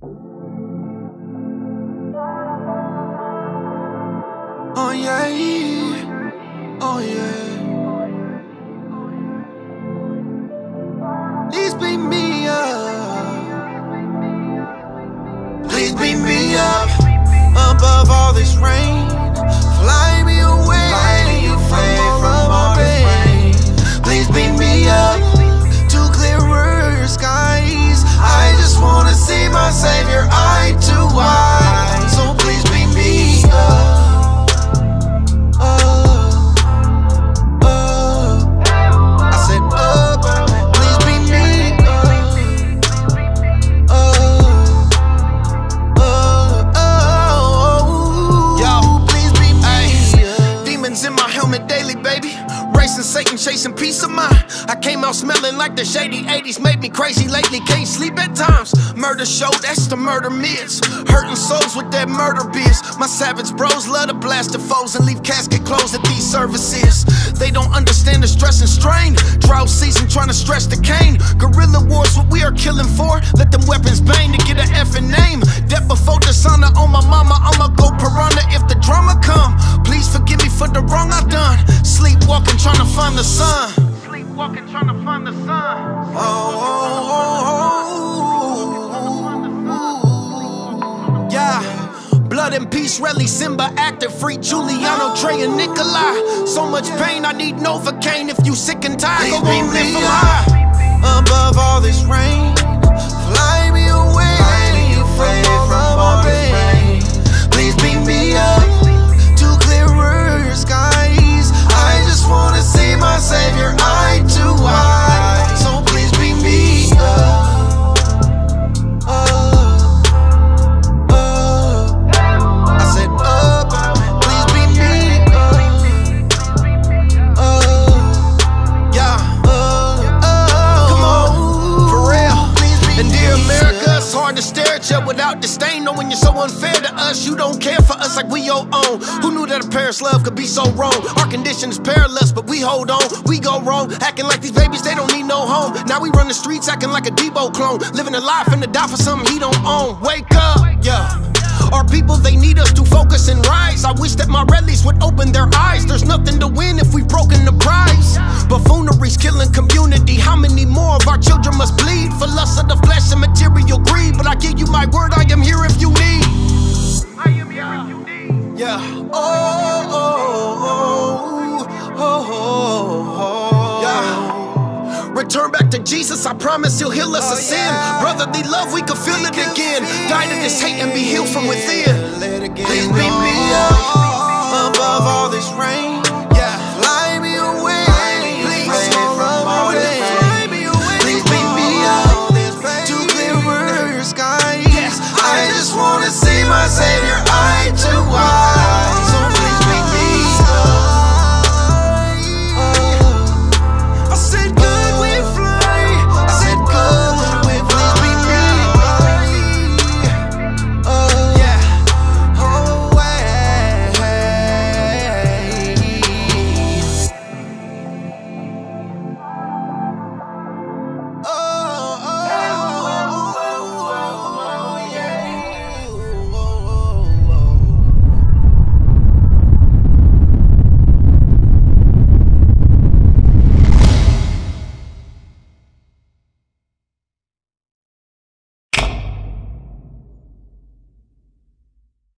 Oh yeah, oh yeah. Please beat me up. Please beat me up. Above all this rain, fly me away from all pain. Please beat me up to clearer skies. I just wanna see my Savior eye to eye. So please beat me up. Satan chasing peace of mind. I came out smelling like the shady 80s. Made me crazy lately, can't sleep at times. Murder show, that's the murder myths. Hurting souls with that murder biz. My savage bros love to blast the foes and leave casket closed at these services. They don't understand the stress and strain. Drought season trying to stretch the cane. Guerrilla wars, what we are killing for. Let them weapons bang to get an effing name. Death before dishonor on my mama. I'ma go piranha if the drama come. Please forgive me for the wrong I done. Sleepwalking trying to find the sun. Sleepwalking trying to find the sun. Yeah. Blood and peace, Relly, Simba, active, free Giuliano, Trey, and Nikolai. So much pain, I need Novocaine. If you sick and tired, go on, live from high. Above all this rain, fly me away from all pain. Please beat me up to clearer skies. I just wanna see my Savior eye to eye. So please beat me up. Hard to stare at you without disdain, knowing you're so unfair to us. You don't care for us like we your own. Who knew that a parent's love could be so wrong? Our condition is perilous, but we hold on. We go wrong, acting like these babies, they don't need no home. Now we run the streets acting like a Debo clone, living a life and to die for something he don't own. Wake up, yeah. Our people, they need us to focus and rise. I wish that my rallies would open their eyes. There's nothing to win if we've broken the prize. Buffoonery's killing community. How many more of our children must bleed for lust of the flesh and material greed? But I give you my word, I am here if you need. I am here if you need. Yeah. Return back to Jesus, I promise he'll heal us of sin. Brotherly love, we can feel it again. Die to this hate and be healed from within. Please beat me up above all this rain.